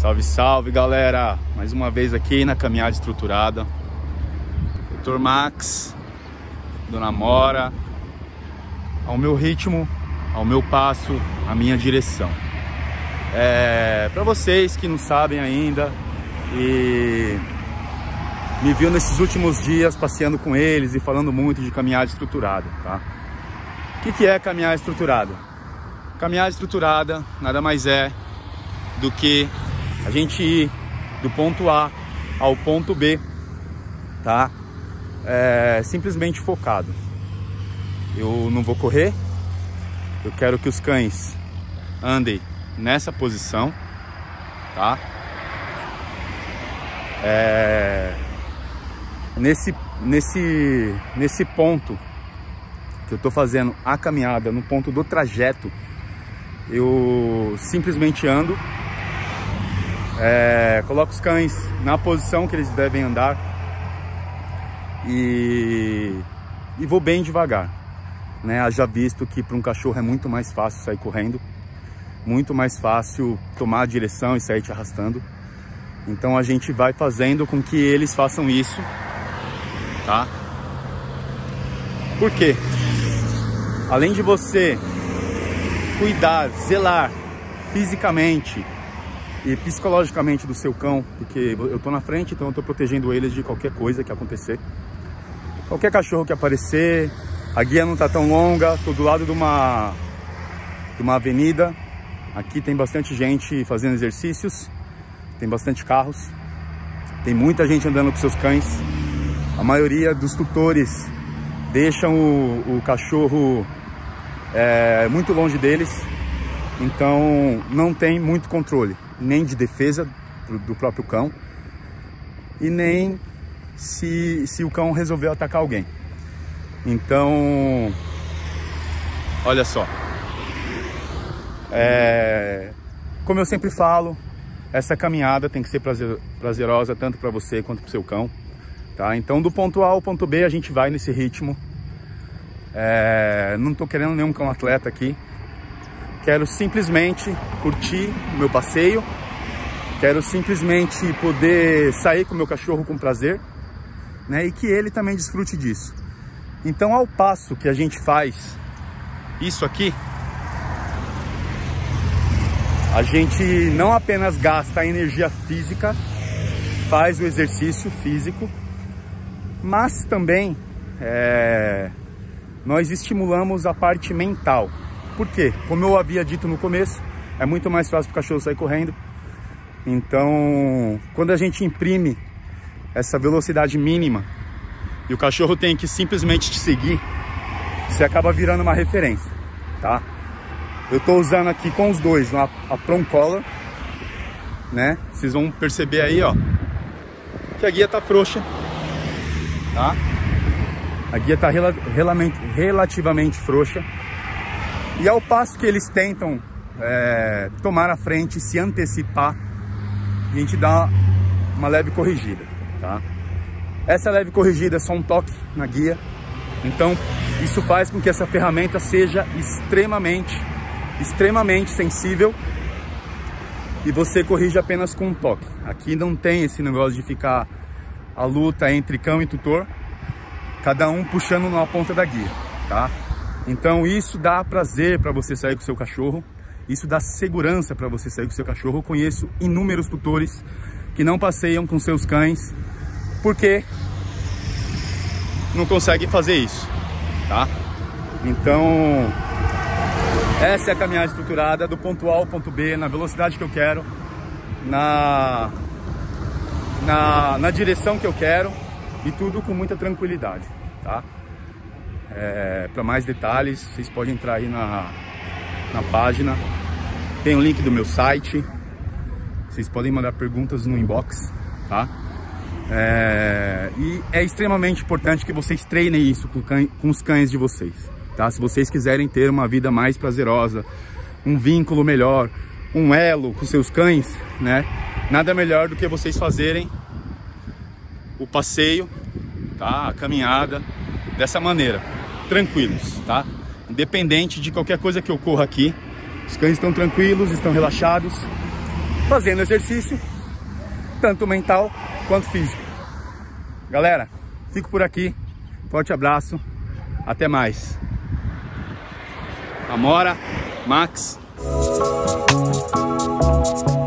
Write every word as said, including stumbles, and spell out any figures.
Salve, salve, galera! Mais uma vez aqui na Caminhada Estruturada. doutor Max, Dona Mora, ao meu ritmo, ao meu passo, à minha direção. É, para vocês que não sabem ainda e me viu nesses últimos dias passeando com eles e falando muito de caminhada estruturada, tá? O que, que é caminhada estruturada? Caminhada estruturada nada mais é do que a gente ir do ponto A ao ponto B, tá? É, simplesmente focado. Eu não vou correr, eu quero que os cães andem nessa posição, tá? É, nesse, nesse, nesse ponto que eu tô fazendo a caminhada, no ponto do trajeto, eu simplesmente ando, é, coloco os cães na posição que eles devem andar e, e vou bem devagar, né? Haja visto que para um cachorro é muito mais fácil sair correndo, muito mais fácil tomar a direção e sair te arrastando. Então a gente vai fazendo com que eles façam isso, tá? Por quê? Além de você cuidar, zelar fisicamente e psicologicamente do seu cão, porque eu tô na frente, então eu tô protegendo eles de qualquer coisa que acontecer. Qualquer cachorro que aparecer, a guia não tá tão longa, tô do lado de uma, de uma avenida. Aqui tem bastante gente fazendo exercícios, tem bastante carros, tem muita gente andando com seus cães. A maioria dos tutores deixam o, o cachorro é, muito longe deles, então não tem muito controle, nem de defesa do, do próprio cão, e nem se, se o cão resolveu atacar alguém. Então, olha só, é, como eu sempre falo, essa caminhada tem que ser prazer, prazerosa tanto para você quanto para o seu cão, tá? Então do ponto A ao ponto B a gente vai nesse ritmo. É, não tô querendo nenhum cão atleta aqui, quero simplesmente curtir o meu passeio, quero simplesmente poder sair com o meu cachorro com prazer, né? E que ele também desfrute disso. Então, ao passo que a gente faz isso aqui, a gente não apenas gasta a energia física, faz o exercício físico, mas também é, nós estimulamos a parte mental. Por quê? Como eu havia dito no começo, é muito mais fácil para o cachorro sair correndo. Então, quando a gente imprime essa velocidade mínima e o cachorro tem que simplesmente te seguir, você acaba virando uma referência, tá? Eu tô usando aqui com os dois a, a Prong Collar, né? Vocês vão perceber aí, ó, que a guia tá frouxa, tá? A guia tá rel relativamente frouxa. E ao passo que eles tentam é, tomar a frente, se antecipar, a gente dá uma leve corrigida, tá? Essa leve corrigida é só um toque na guia. Então isso faz com que essa ferramenta seja extremamente, extremamente sensível e você corrige apenas com um toque. Aqui não tem esse negócio de ficar a luta entre cão e tutor, cada um puxando numa ponta da guia, tá? Então isso dá prazer para você sair com o seu cachorro, isso dá segurança para você sair com o seu cachorro. Eu conheço inúmeros tutores que não passeiam com seus cães porque não conseguem fazer isso, tá? Então essa é a caminhada estruturada do ponto A ao ponto B, na velocidade que eu quero, na, na, na direção que eu quero, e tudo com muita tranquilidade, tá? É, para mais detalhes, vocês podem entrar aí na, na página, tem o link do meu site, vocês podem mandar perguntas no inbox, tá? É, e é extremamente importante que vocês treinem isso com, cães, com os cães de vocês, tá? Se vocês quiserem ter uma vida mais prazerosa, um vínculo melhor, um elo com seus cães, né? Nada melhor do que vocês fazerem o passeio, tá? A caminhada dessa maneira, tranquilos, tá? Independente de qualquer coisa que ocorra aqui, os cães estão tranquilos, estão relaxados fazendo exercício, tanto mental quanto físico. Galera, fico por aqui. Forte abraço. Até mais. Amora, Max.